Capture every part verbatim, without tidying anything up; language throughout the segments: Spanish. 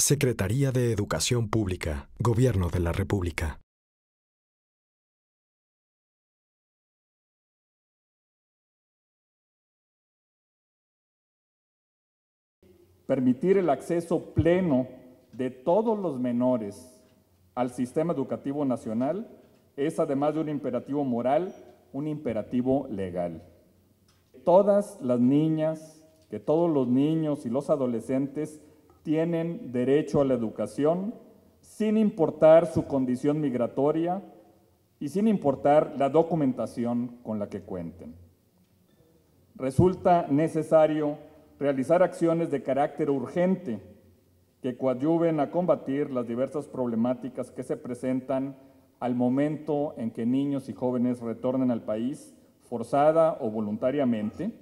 Secretaría de Educación Pública, Gobierno de la República. Permitir el acceso pleno de todos los menores al sistema educativo nacional es, además de un imperativo moral, un imperativo legal. Todas las niñas, que todos los niños y los adolescentes tienen derecho a la educación sin importar su condición migratoria y sin importar la documentación con la que cuenten. Resulta necesario realizar acciones de carácter urgente que coadyuven a combatir las diversas problemáticas que se presentan al momento en que niños y jóvenes retornan al país forzada o voluntariamente,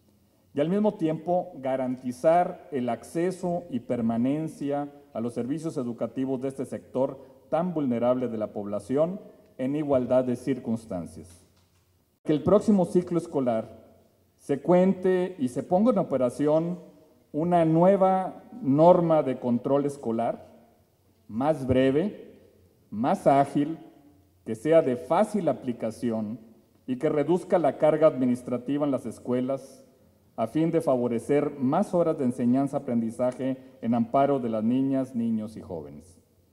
y al mismo tiempo garantizar el acceso y permanencia a los servicios educativos de este sector tan vulnerable de la población en igualdad de circunstancias. Que el próximo ciclo escolar se cuente y se ponga en operación una nueva norma de control escolar, más breve, más ágil, que sea de fácil aplicación y que reduzca la carga administrativa en las escuelas a fin de favorecer más horas de enseñanza-aprendizaje en amparo de las niñas, niños y jóvenes.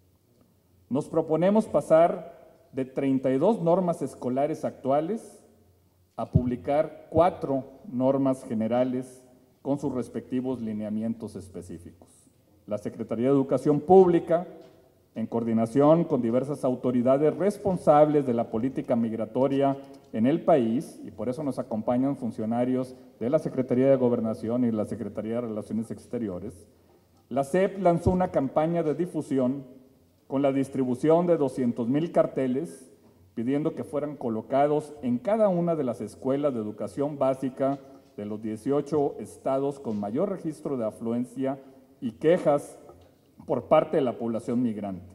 Nos proponemos pasar de treinta y dos normas escolares actuales a publicar cuatro normas generales con sus respectivos lineamientos específicos. La Secretaría de Educación Pública, en coordinación con diversas autoridades responsables de la política migratoria en el país, y por eso nos acompañan funcionarios de la Secretaría de Gobernación y la Secretaría de Relaciones Exteriores, la S E P lanzó una campaña de difusión con la distribución de doscientos mil carteles pidiendo que fueran colocados en cada una de las escuelas de educación básica de los dieciocho estados con mayor registro de afluencia y quejas por parte de la población migrante.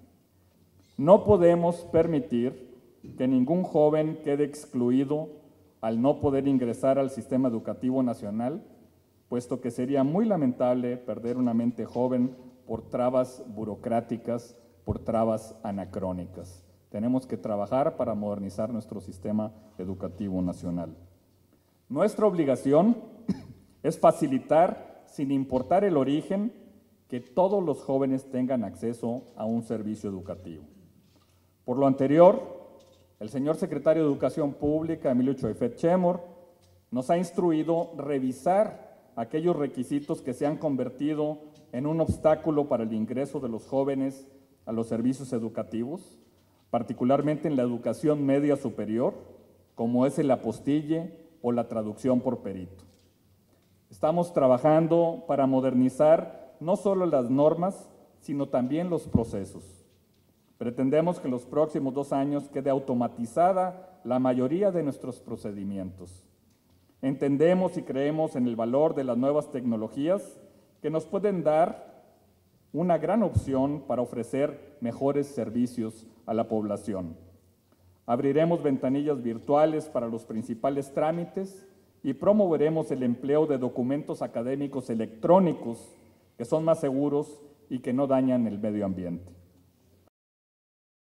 No podemos permitir que ningún joven quede excluido al no poder ingresar al sistema educativo nacional, puesto que sería muy lamentable perder una mente joven por trabas burocráticas, por trabas anacrónicas. Tenemos que trabajar para modernizar nuestro sistema educativo nacional. Nuestra obligación es facilitar, sin importar el origen, que todos los jóvenes tengan acceso a un servicio educativo. Por lo anterior, el señor secretario de Educación Pública, Emilio Choyfet Chemor, nos ha instruido revisar aquellos requisitos que se han convertido en un obstáculo para el ingreso de los jóvenes a los servicios educativos, particularmente en la educación media superior, como es el apostille o la traducción por perito. Estamos trabajando para modernizar no solo las normas, sino también los procesos. Pretendemos que en los próximos dos años quede automatizada la mayoría de nuestros procedimientos. Entendemos y creemos en el valor de las nuevas tecnologías que nos pueden dar una gran opción para ofrecer mejores servicios a la población. Abriremos ventanillas virtuales para los principales trámites y promoveremos el empleo de documentos académicos electrónicos que son más seguros y que no dañan el medio ambiente.